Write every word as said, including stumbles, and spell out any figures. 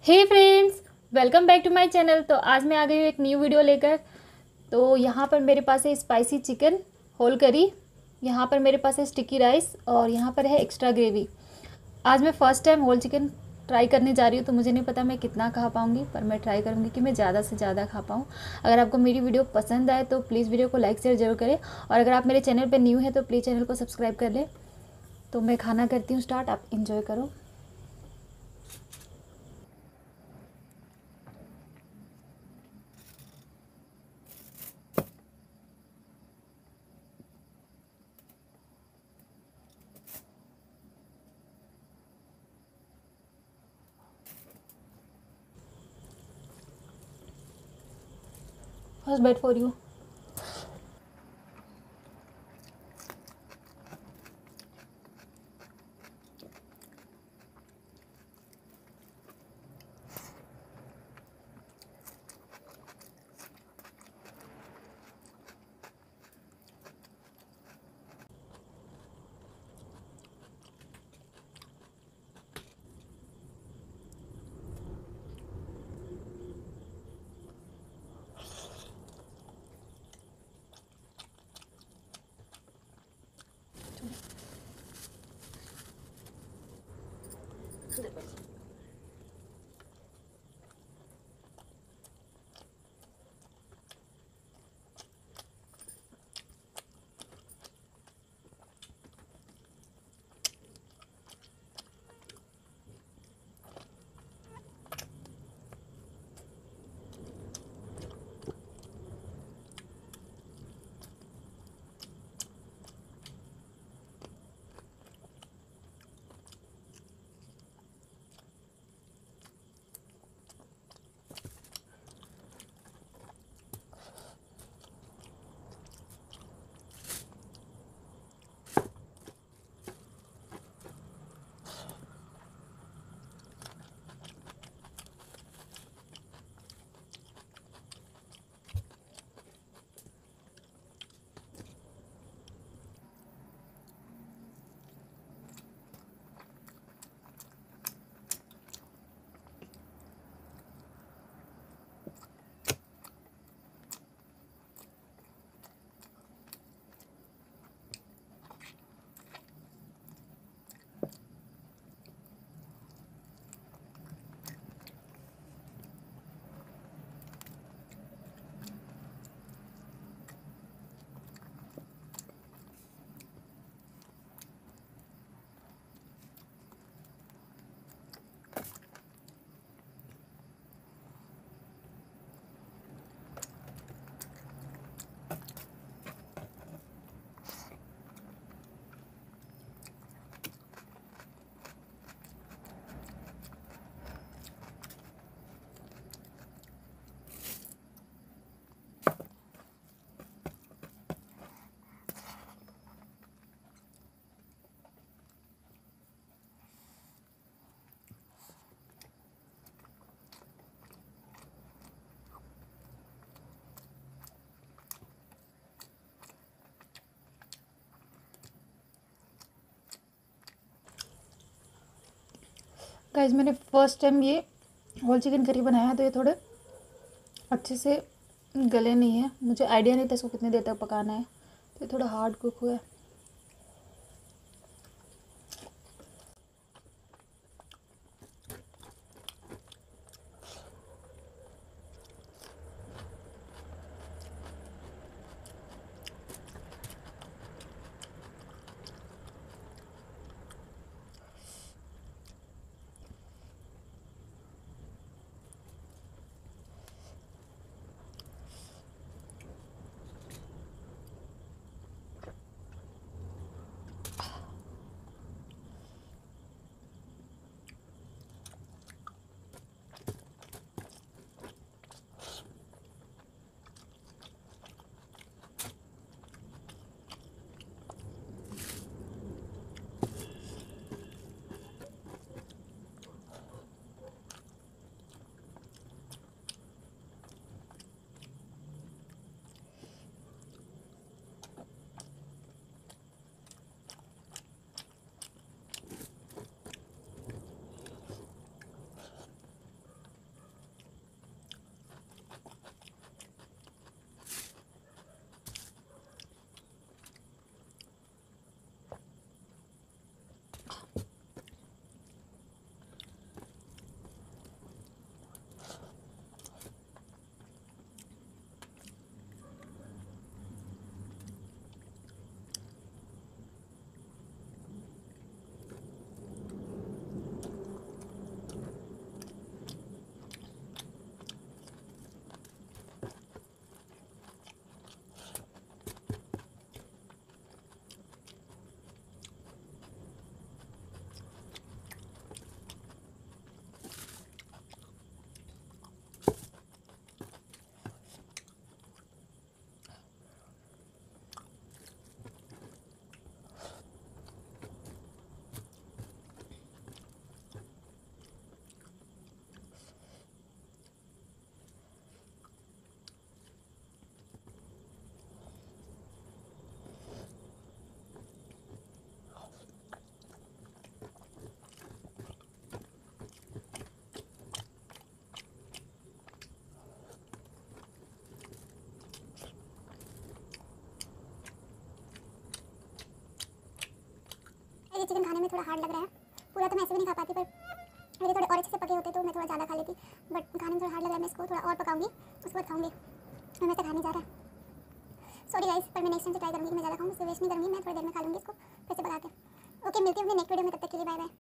Hey friends, welcome back to my channel. तो आज मैं आ गई हूँ एक न्यू वीडियो लेकर। तो यहाँ पर मेरे पास है स्पाइसी चिकन होल करी, यहाँ पर मेरे पास है स्टिकी राइस और यहाँ पर है एक्स्ट्रा ग्रेवी। आज मैं first time whole chicken try करने जा रही हूँ, तो मुझे नहीं पता मैं कितना खा पाऊँगी, पर मैं ट्राई करूँगी कि मैं ज़्यादा से ज़्यादा खा पाऊँ। अगर आपको मेरी वीडियो पसंद आए तो प्लीज़ वीडियो को लाइक शेयर जरूर करें, और अगर आप मेरे चैनल पर न्यू हैं तो प्लीज़ चैनल को सब्सक्राइब कर लें। तो मैं खाना करती हूँ स्टार्ट, आप इंजॉय करो। First bite for you. Guys, मैंने फ़र्स्ट टाइम ये होल चिकन करी बनाया, तो ये थोड़े अच्छे से गले नहीं है। मुझे आइडिया नहीं था इसको कितनी देर तक पकाना है, तो ये थोड़ा हार्ड कुक हुआ है। चिकन खाने में थोड़ा हार्ड लग रहा है। पूरा तो मैं ऐसे भी नहीं खा पाती, पर मेरे थोड़े और अच्छे से पके होते तो मैं थोड़ा ज़्यादा खा लेती, बट खाने में थोड़ा हार्ड लग रहा है। मैं इसको थोड़ा और पकाऊंगी, उसके बाद खाऊंगी। मैं वैसे खा नहीं जा रहा है, सॉरी गाइस, पर मैं नेक्स्ट टाइम से ट्राई करूँगी कि मैं ज़्यादा खाऊँ। इसको वेस्ट नहीं करूँगी, मैं थोड़ी देर में खा लूँगी इसको फिर से पका के। ओके, मिलती हूँ अपने नेक्स्ट वीडियो में, तब तक के लिए बाय बाय।